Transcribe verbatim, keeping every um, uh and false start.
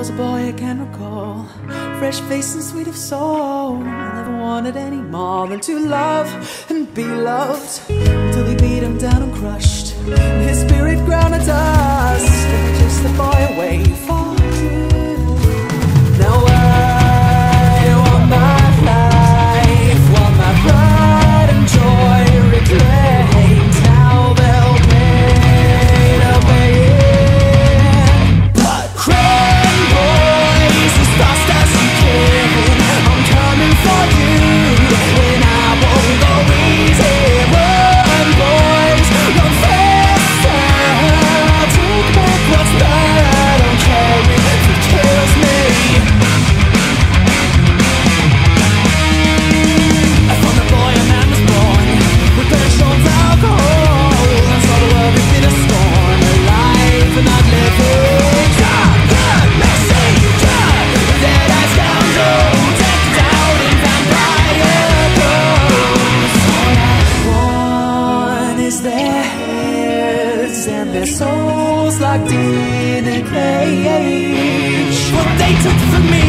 was a boy I can recall, fresh face and sweet of soul. I never wanted any more than to love and be loved, until they beat him down and crushed his spirit ground to dust, and they chased the boy away for good. Now I want my life, want my pride and joy reclaimed. Now they'll pay to pay it. But crying boys, as fast as you can, I'm coming for you, and I won't go easy. Run boys, run faster, I'll take back what's mine. I don't care if it kills me. From the boy a man was born, with passions, alcohol, and saw the world with bitter scorn. Alive and not living, dark, good, messy, dark, dead as scoundrel, decked out in vampire clothes. All I want is their heads and their souls locked in a cage. What they took from me